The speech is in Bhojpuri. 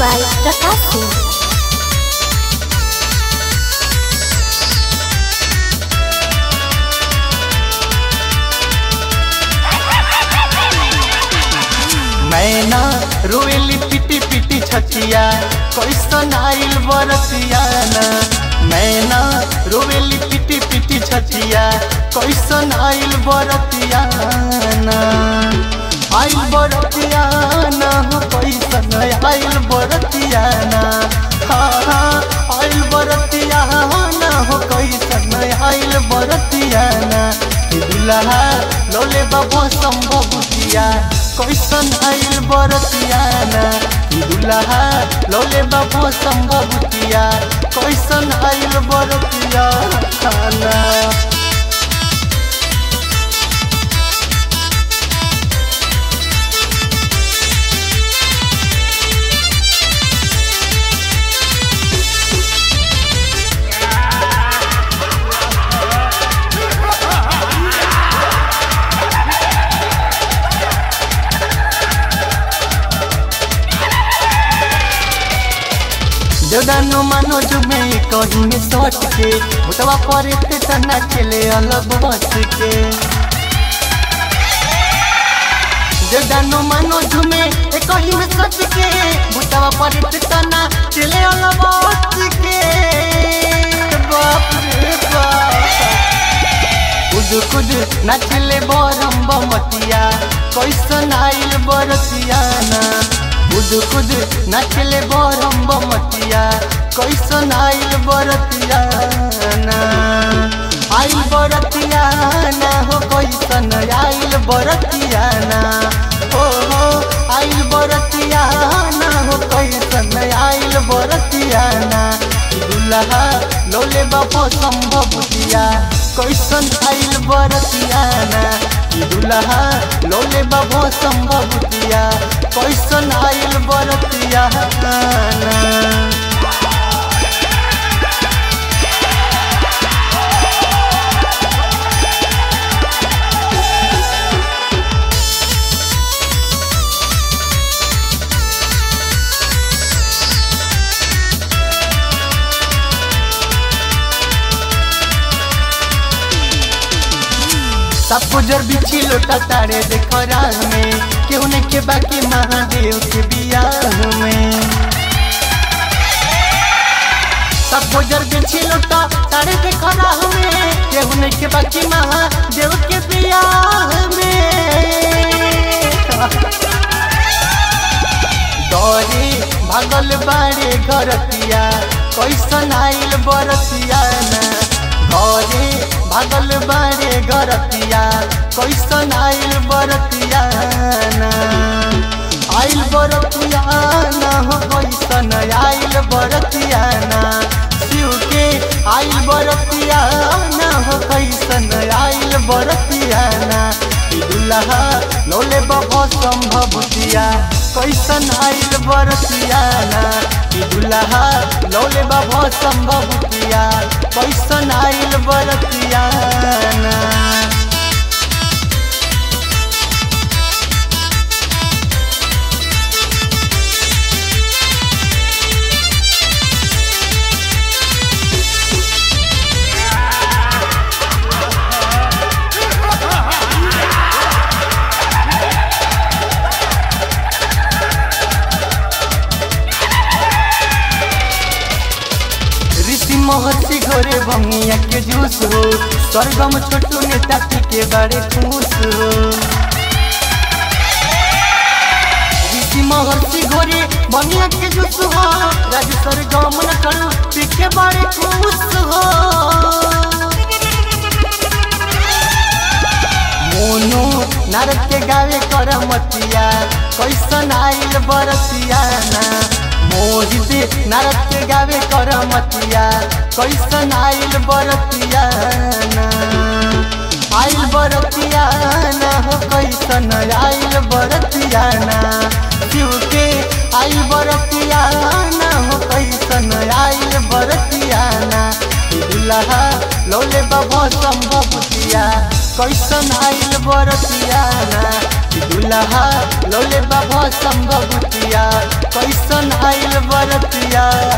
by Prakash Singh. मैना रोएली पिटी पिटी छतिया कैसन आइल बरतिया ना। मैना रोएली पिटी पिटी छतिया कैसन आइल बरतिया ना। आइल बरतिया ना हो कैसन आइल बरतिया ना। हाँ आइल बरतिया ना हो कैसन आइल बरतिया ना। दुल्हा लोले बाबा संभवतिया कैसन आइल बरतिया ना। दुल्हा लोले बाबा संभवतिया कैसन आइल बरतिया ना। देवदानो मानो जुमे कहीं में सट के भुतवा पर तना खेले अलग बस के। देवदानो मानो जुमे कहीं में सट के भुतवा पर तना खेले अलग बस के। बाप रे बाप खुद खुद नाचले बरम बमतिया कैसन आइल बरतिया ना। खुद खुद नाचले बरम बमतिया कैसन आइल बरतिया ना। आइल बरतिया ना हो कैसन आइल बरतिया ना। हो आइल बरतिया ना हो कैसन आइल बरतिया ना। दुल्हा लोले बाबा संभवतिया कैसन आइल बरतिया ना। दुल्हा लोले बाबा संभवतिया कैसन आइल बरतिया ना। सब गुजर बिछी लोटा तारे देखो राह में क्यों नहीं के बाकी महादेव के बियाह में। सब गुजर बिछी लोटा तारे देखो राह में क्यों नहीं के बाकी महादेव के बियाह में। दौरी भागल बाड़े घरतिया कैसन आइल बरतिया ना। घरे भागल बाड़े घरतिया कैसन आइल बरतिया ना। आइल बरतिया ना हो कैसन आइल बरतिया ना। शिव के आइल बरतिया ना हो कैसन आइल बरतिया ना। दुल्हा लोले बाबा संभवतिया कैसन आइल बरतिया ना। दुल्हा लोले बाबा संभवतिया कैसन आइल बरतिया ना। महर्षि घरे बंगिया के जूस हो स्वर्गम छोटू नेता के बड़े खुश हो। ऋषि महर्षि घरे बंगिया के जूस हो राज स्वर्गम छोटू के बड़े खुश हो। मोनू नारद के गावे कर मतिया कैसन आइल बरतिया ना। मोहित नारद के गावे कर मतिया कैसन आइल बरतिया ना। आइल बरतिया ना हो कैसन आइल बरतिया ना। शिव के आइल बरतिया ना हो कैसन आइल बरतिया ना। दुल्हा लोले बाबा संभवतिया कैसन आइल बरतिया ना। दुल्हा लौले बाबा संभवतिया कैसन आइल बरतिया।